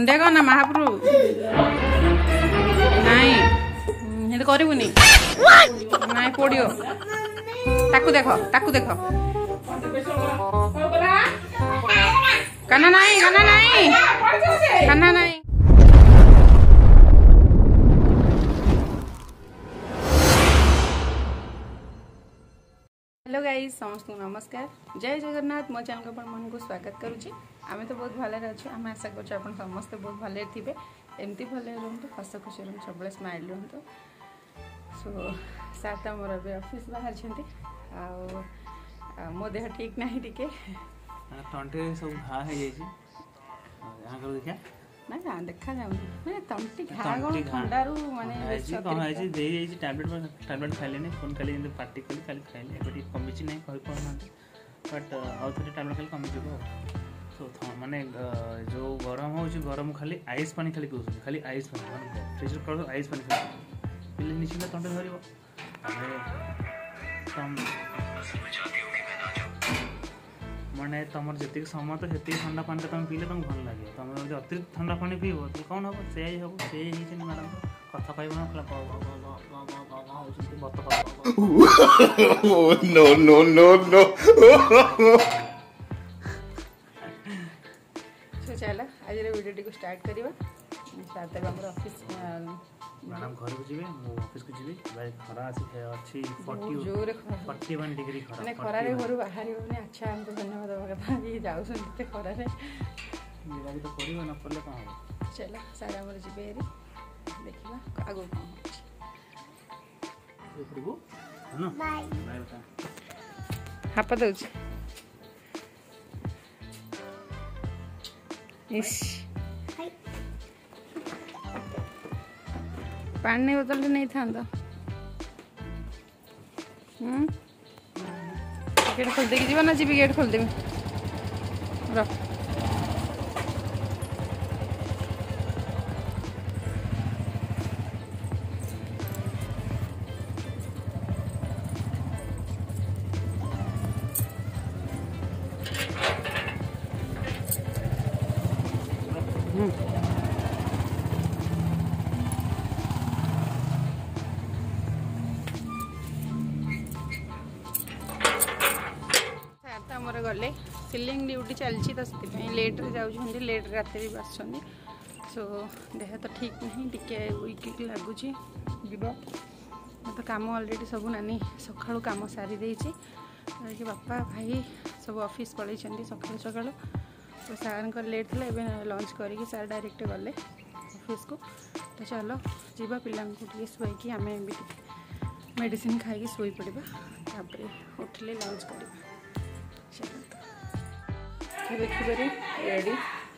मुंडिया कौन ना महाप्रभु नहीं ये करबुनी नहीं पड़ियो ताकू देखो काना नहीं काना नहीं हेलो गाइस समस्त नमस्कार जय जगन्नाथ मो चैनल को मन को स्वागत करुच्ची आम तो बहुत भले अच्छे आम आशा कर समस्ते बहुत भले थे एमती भले रुहतु हस खुशी रुहतु सब स्माइल रुहतु सो सात मोर भी ऑफिस बाहर आ मो देह ठीक नहीं टिके तंटे सब घा हो देखा ना देखा जाऊँ मैंने तंटी घा कौन ठंडारू माने कौन है दे टैबलेट खाइले फोन खाली पार्टी कली खाली खाइले एबे कमी नहीं कहि पाना बट आउ थे टैबलेट खाली कमी जब सो माने जो गरम हो गरम खाली आइस पानी खाली पिउ खाली आइस पानी माने फ्रिज कर आइस पानी खाली पिले निश्चित तंटे धरिबो तम माने तुम जी समय तो से ठंडा पानी तुम पीले तुम भल लगे तुम अतिरिक्त ठंडा पानी पीब तो कौन हम से मैडम कथा पाइब चल आज वीडियो को स्टार्ट करवा स्टार्ट कर ऑफिस मैडम घर को जीवे मो ऑफिस को जीवे भाई खरा अछि 41 डिग्री खरा ने खरा रे घर बाहर होने अच्छा हमको धन्यवाद देबा कथा ये जाउ सुनते खरा रे मेरा भी तो पड़ियो न पड़ले का हो चला सारा हमर जीवे रे देखिबा आगो का हो प्रभु है ना बाय बाय बता हापा दउछ इस पानी बोतल नहीं था गेट खोल देगी जीवन जी गेट खोल देवी रख गले सिलिंग ड्यूटी चलती तो से लेट रे जाऊँ लेट रात भी बस सो देह तो ठीक नहीं टिके वीक लगुच तो कम अलरेडी सब नानी सका कम सारी देती बापा भाई सब ऑफिस पलि सका सका तो सार लेट थी लंच करके सार डायरेक्ट गले ऑफिस को तो चलो जीवा पिला शुई आम भी मेडिसिन खाई शुई पड़ा उठिले लंच करवा देखिए रेडी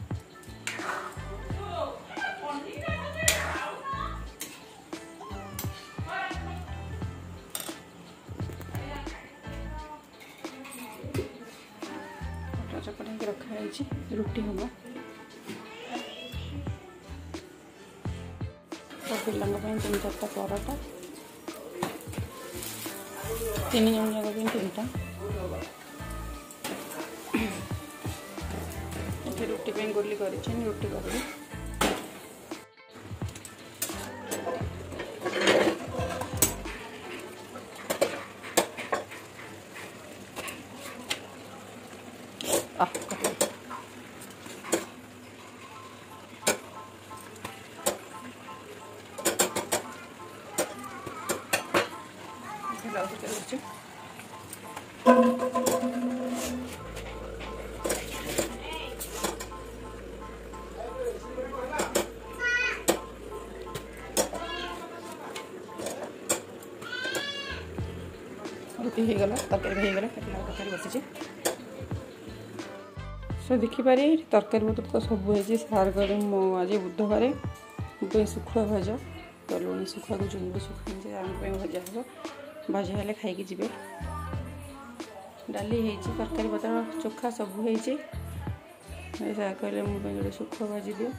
चपटा के रखा है रुटी हम पिला 3-4टा पराठा 3 जन जाक 3टा रुटी पे गोली कर रुटी कर रुटी हो गला तरकारी हो गला तरकारी बसी सो देखिपारे तरकारी पत्र तो सब है सार कर आज बुधवार मो सुखुआ भजा कलुणी सुखुआ को चुंबी सुखा भजा हम भजा हेल्ले खाई जी डाली तरकारी पत्र चोखा सब हो सार कहले मुझे सुखुआ भाजी दियो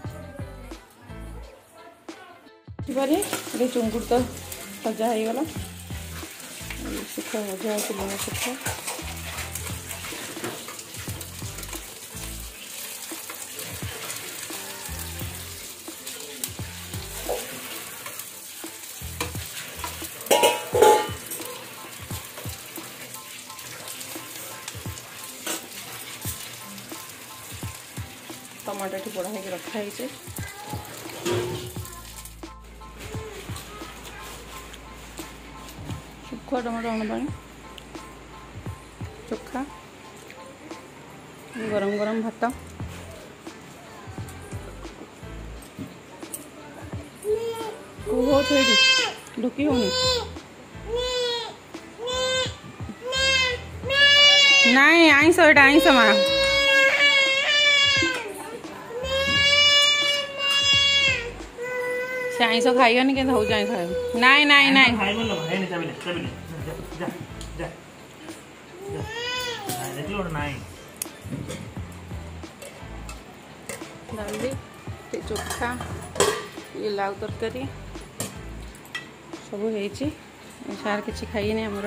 देखिपारे चुंगुड़ तो सजा हो गला सुखा भजा लुण सुखा टमाटो ये पोड़ा होकर रखाई सुखुआ टमाटो अण पानी चोखा गरम गरम भात ढुकी होनी नाई आईस आईस माँ से आईस खाइबनी के हूँ आईस खाइब नाई नाई नाई डाली चोखा ये लाउ तरकारी सब हो सार किसी खाइने आमर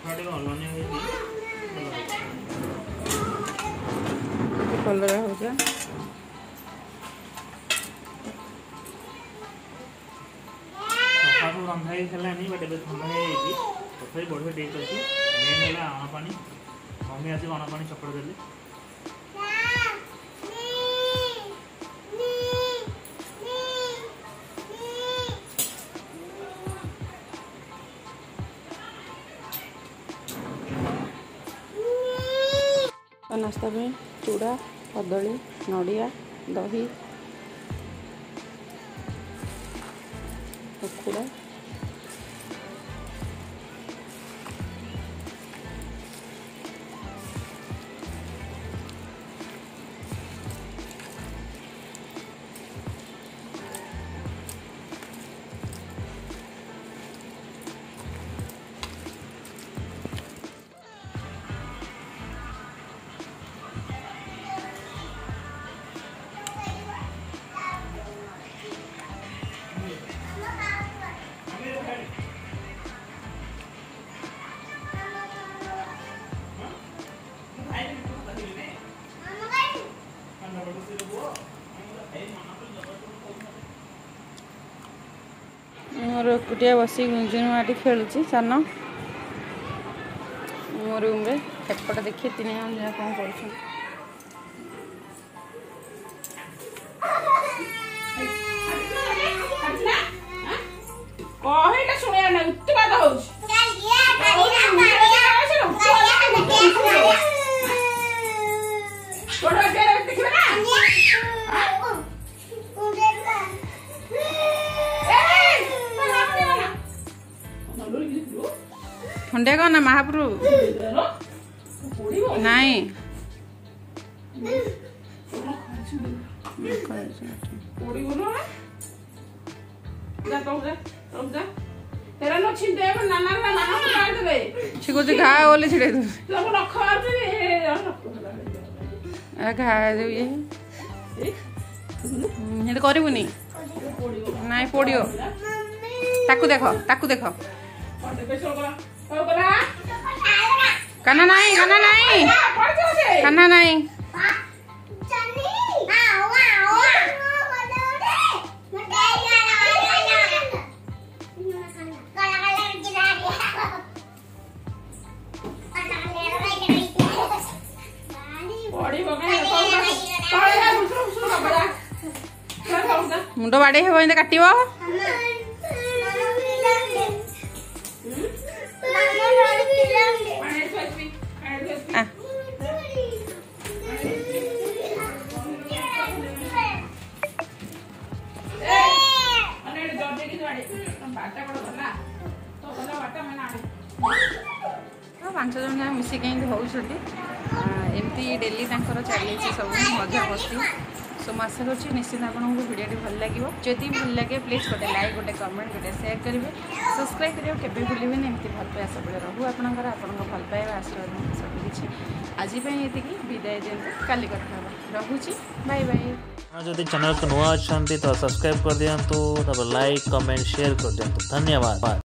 कलर हो रंधा ही बट ए थंडा तथापि बढ़िया टेस्ट अच्छी मेन है अण पानी मम्मी आसी अण पानी चपड़ देली नाश्ता में चूड़ा कदली नड़िया दही उखुड़ा मोर एकुटिया बस गुंजुमाटी खेलुची सान मो रूम रे एपट देखिए तीन जन कौन कर ठंडे कौन ना महाप्रभु नहीं छिकुची घा बोले छिड़े तू घा ये करूनी नाई पड़ो ताकू देख काना नहीं काना नहीं मुंड बाड़े हे काटो पांच जन मिसिक होती एमती डेली चली सब मजा मस्ती सो मैं आशा कर निश्चित आपको भिडियो भल लगे जदि भल लगे प्लीज गोटे लाइक गोटे कमेंट गोटे शेयर करेंगे सब्सक्राइब करेंगे केवे भूलें एमती भल पाया सब रहू आपंकर भल पाइबा आशीर्वाद सबकि आज ये विदाय दिखाते काली कथा रोचे बाय बाय जदि चैनल को नुआ अच्छा तो सब्सक्राइब कर दिंतु लाइक कमेंट शेयर कर दिंतु धन्यवाद।